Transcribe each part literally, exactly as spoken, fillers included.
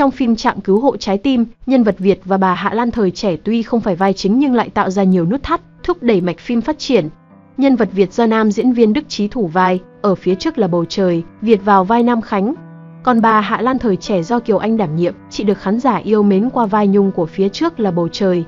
Trong phim Trạm Cứu Hộ Trái Tim, nhân vật Việt và bà Hạ Lan thời trẻ tuy không phải vai chính nhưng lại tạo ra nhiều nút thắt, thúc đẩy mạch phim phát triển. Nhân vật Việt do nam diễn viên Đức Chí thủ vai, ở phía trước là Bầu Trời, Việt vào vai Nam Khánh. Còn bà Hạ Lan thời trẻ do Kiều Anh đảm nhiệm, chị được khán giả yêu mến qua vai Nhung của phía trước là Bầu Trời.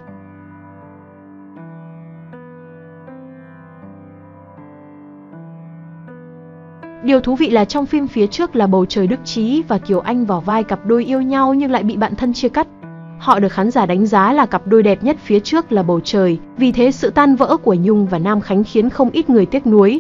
Điều thú vị là trong phim phía trước là Bầu Trời, Đức Chí và Kiều Anh vào vai cặp đôi yêu nhau nhưng lại bị bạn thân chia cắt. Họ được khán giả đánh giá là cặp đôi đẹp nhất phía trước là Bầu Trời, vì thế sự tan vỡ của Nhung và Nam Khánh khiến không ít người tiếc nuối.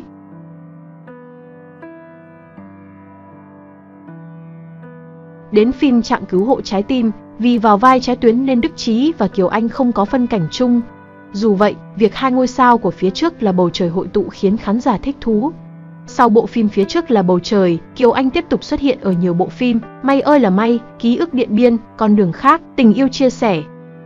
Đến phim Trạm Cứu Hộ Trái Tim, vì vào vai trái tuyến nên Đức Chí và Kiều Anh không có phân cảnh chung. Dù vậy, việc hai ngôi sao của phía trước là Bầu Trời hội tụ khiến khán giả thích thú. Sau bộ phim phía trước là Bầu Trời, Kiều Anh tiếp tục xuất hiện ở nhiều bộ phim May ơi là May, Ký ức Điện Biên, Con đường khác, Tình yêu chia sẻ.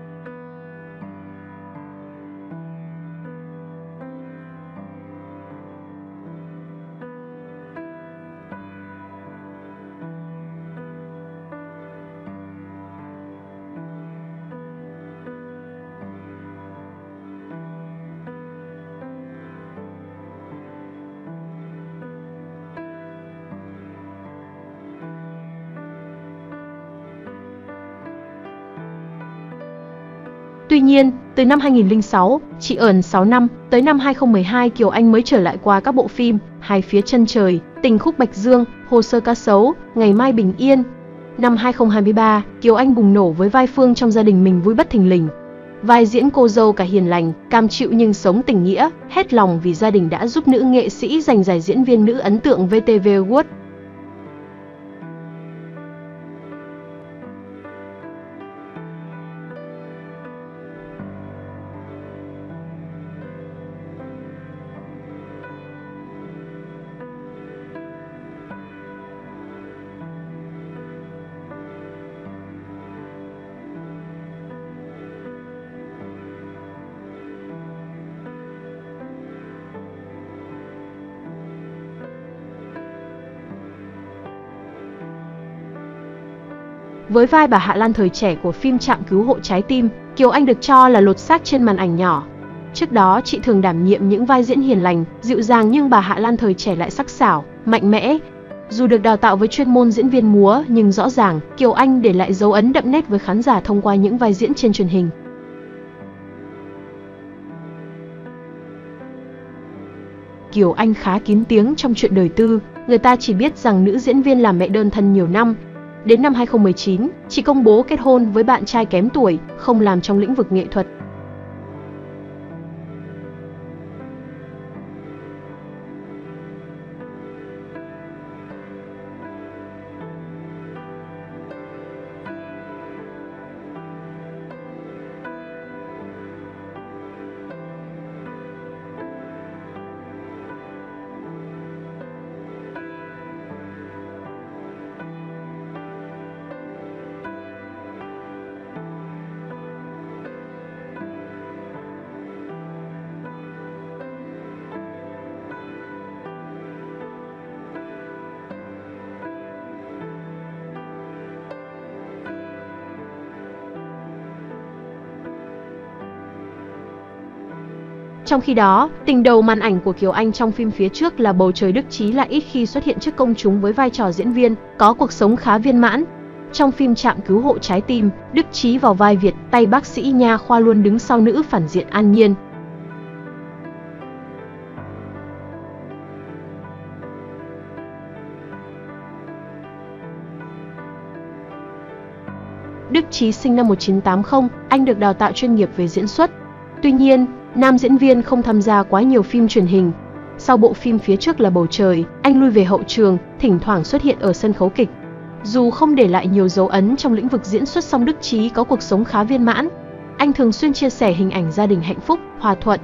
Tuy nhiên, từ năm hai nghìn không trăm lẻ sáu, Chị ẩn sáu năm, tới năm hai nghìn không trăm mười hai Kiều Anh mới trở lại qua các bộ phim Hai phía chân trời, Tình khúc Bạch Dương, Hồ sơ cá sấu, Ngày mai bình yên. Năm hai nghìn không trăm hai mươi ba, Kiều Anh bùng nổ với vai Phương trong Gia đình mình vui bất thình lình. Vai diễn cô dâu cả hiền lành, cam chịu nhưng sống tình nghĩa, hết lòng vì gia đình đã giúp nữ nghệ sĩ giành giải diễn viên nữ ấn tượng vê tê vê Award. Với vai bà Hạ Lan thời trẻ của phim Trạm Cứu Hộ Trái Tim, Kiều Anh được cho là lột xác trên màn ảnh nhỏ. Trước đó, chị thường đảm nhiệm những vai diễn hiền lành, dịu dàng nhưng bà Hạ Lan thời trẻ lại sắc sảo, mạnh mẽ. Dù được đào tạo với chuyên môn diễn viên múa, nhưng rõ ràng, Kiều Anh để lại dấu ấn đậm nét với khán giả thông qua những vai diễn trên truyền hình. Kiều Anh khá kín tiếng trong chuyện đời tư, người ta chỉ biết rằng nữ diễn viên làm mẹ đơn thân nhiều năm. Đến năm hai nghìn không trăm mười chín, chị công bố kết hôn với bạn trai kém tuổi, không làm trong lĩnh vực nghệ thuật. Trong khi đó, tình đầu màn ảnh của Kiều Anh trong phim phía trước là Bầu Trời, Đức Chí lại ít khi xuất hiện trước công chúng với vai trò diễn viên, có cuộc sống khá viên mãn. Trong phim Trạm Cứu Hộ Trái Tim, Đức Chí vào vai Việt, tay bác sĩ nha khoa luôn đứng sau nữ phản diện An Nhiên. Đức Chí sinh năm một nghìn chín trăm tám mươi, anh được đào tạo chuyên nghiệp về diễn xuất. Tuy nhiên, nam diễn viên không tham gia quá nhiều phim truyền hình. Sau bộ phim phía trước là Bầu Trời, anh lui về hậu trường, thỉnh thoảng xuất hiện ở sân khấu kịch. Dù không để lại nhiều dấu ấn trong lĩnh vực diễn xuất song Đức Chí có cuộc sống khá viên mãn. Anh thường xuyên chia sẻ hình ảnh gia đình hạnh phúc, hòa thuận.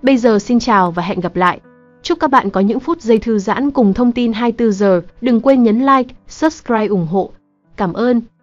Bây giờ xin chào và hẹn gặp lại. Chúc các bạn có những phút giây thư giãn cùng thông tin hai mươi tư giờ. Đừng quên nhấn like, subscribe ủng hộ. Cảm ơn.